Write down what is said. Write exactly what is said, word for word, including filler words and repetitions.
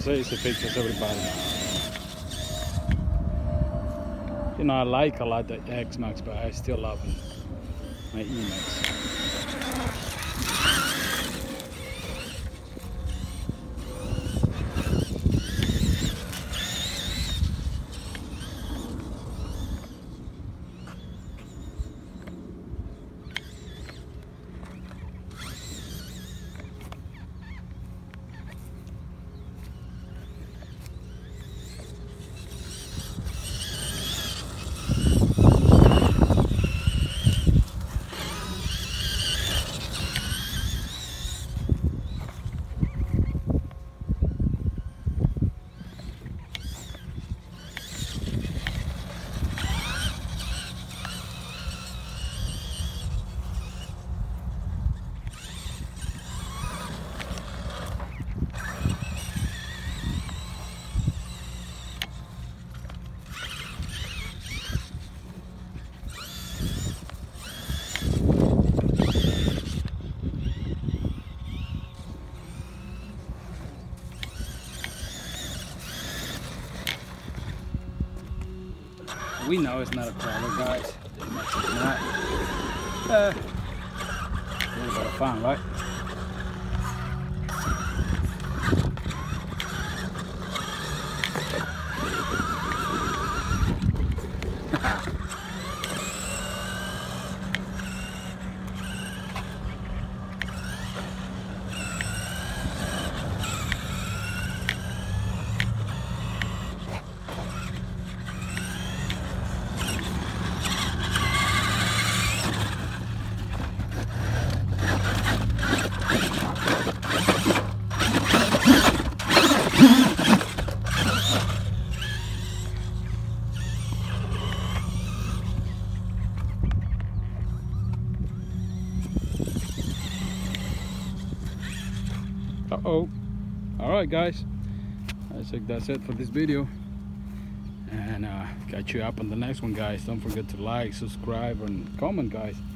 pictures, easy pictures, everybody. You know, I like a lot the X Max, but I still love my E Max. We know it's not a problem, guys. It's not. Uh, a little bit of fun, right? Uh-oh. Alright guys, I think that's it for this video, and uh, catch you up on the next one, guys. Don't forget to like, subscribe and comment, guys.